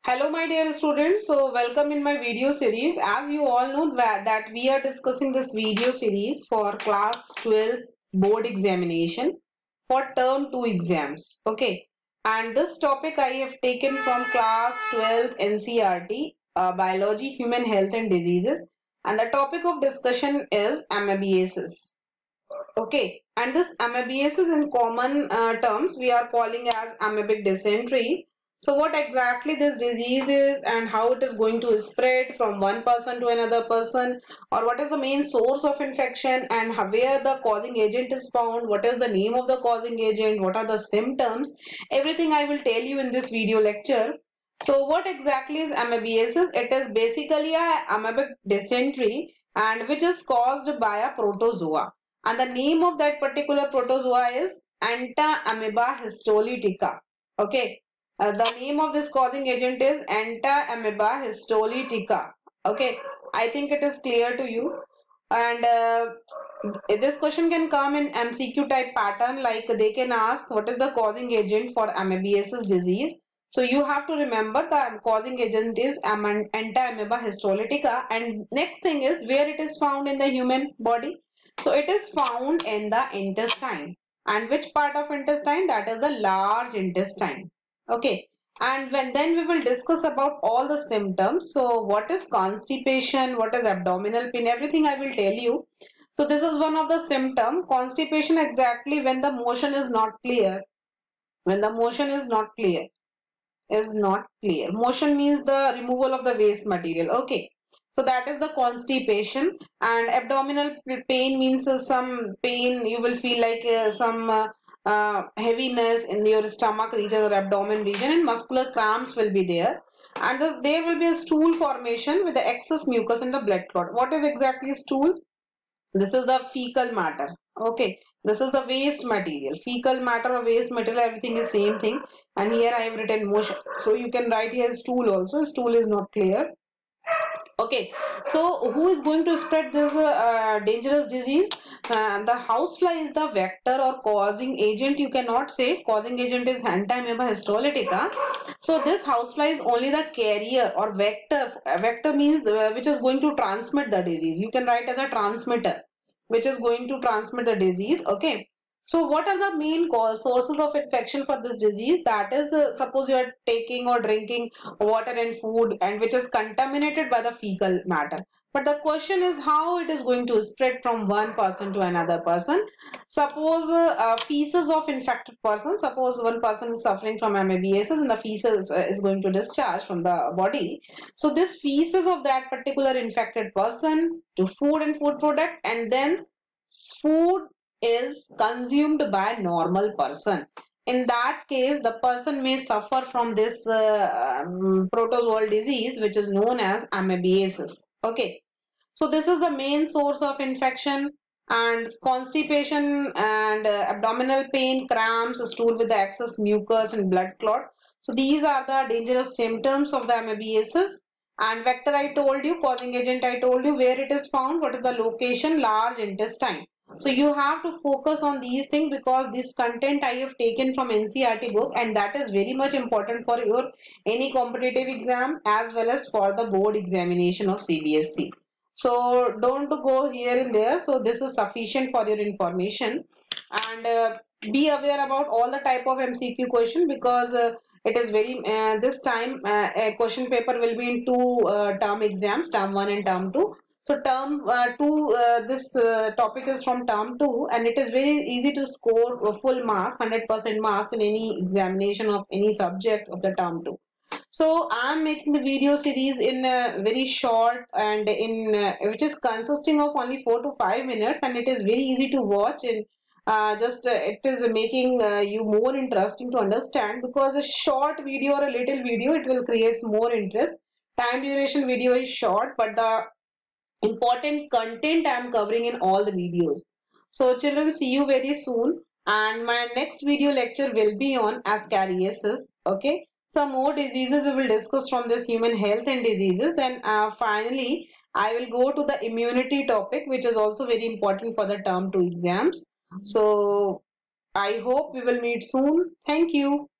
Hello my dear students, so welcome in my video series. As you all know that we are discussing this video series for class 12 board examination for term 2 exams. Okay, and this topic I have taken from class 12 NCERT, Biology, Human Health and Diseases, and the topic of discussion is amoebiasis. Okay, and this amoebiasis in common terms we are calling as amoebic dysentery. So what exactly this disease is and how it is going to spread from one person to another person, or what is the main source of infection and where the causing agent is found, what is the name of the causing agent, what are the symptoms, everything I will tell you in this video lecture. So what exactly is amoebiasis? It is basically a amoebic dysentery and which is caused by a protozoa. And the name of that particular protozoa is Entamoeba histolytica. Okay. The name of this causing agent is Entamoeba histolytica. Okay. I think it is clear to you. And this question can come in MCQ type pattern, like they can ask what is the causing agent for amoebiasis disease. So you have to remember the causing agent is Entamoeba histolytica, and next thing is where it is found in the human body. So it is found in the intestine. And which part of intestine? That is the large intestine. Okay. And then we will discuss about all the symptoms. So what is constipation? What is abdominal pain? Everything I will tell you. So this is one of the symptom. Constipation exactly when the motion is not clear. When the motion is not clear. Motion means the removal of the waste material. Okay. So that is the constipation, and abdominal pain means some pain you will feel like some heaviness in your stomach region or abdomen region, and muscular cramps will be there, and there will be a stool formation with the excess mucus in the blood clot. What is exactly stool? This is the fecal matter. Okay, this is the waste material. Fecal matter or waste material, everything is same thing. And here I have written motion. So you can write here stool also. Stool is not clear. Okay, so who is going to spread this dangerous disease? The housefly is the vector or causing agent. You cannot say causing agent is Entamoeba histolytica. So this housefly is only the carrier or vector. Vector means which is going to transmit the disease. You can write as a transmitter, which is going to transmit the disease. Okay. So what are the main sources of infection for this disease? That is, suppose you are taking or drinking water and food and which is contaminated by the fecal matter. But the question is how it is going to spread from one person to another person. Suppose feces of infected person, suppose one person is suffering from amoebiasis and the feces is going to discharge from the body. So this feces of that particular infected person to food and food product, and then food is consumed by a normal person. In that case, the person may suffer from this protozoal disease, which is known as amoebiasis. Okay. So this is the main source of infection, and constipation and abdominal pain, cramps, stool with the excess mucus and blood clot. So these are the dangerous symptoms of the amoebiasis. And vector I told you, causing agent I told you, where it is found, what is the location, large intestine. So you have to focus on these things because this content I have taken from NCERT book, and that is very much important for your any competitive exam as well as for the board examination of CBSE. So don't go here and there. So this is sufficient for your information, and be aware about all the type of MCQ question because it is very this time a question paper will be in two term exams, term 1 and term 2. So term 2, this topic is from term 2, and it is very easy to score full marks, 100% marks in any examination of any subject of the term 2. So I'm making the video series in very short and in which is consisting of only 4 to 5 minutes, and it is very easy to watch, and just it is making you more interesting to understand because a short video or a little video it will create more interest. Time duration video is short, but the important content I am covering in all the videos. So children, see you very soon, and my next video lecture will be on ascariasis. Okay, some more diseases we will discuss from this human health and diseases. Then finally I will go to the immunity topic, which is also very important for the term 2 exams. So I hope we will meet soon. Thank you.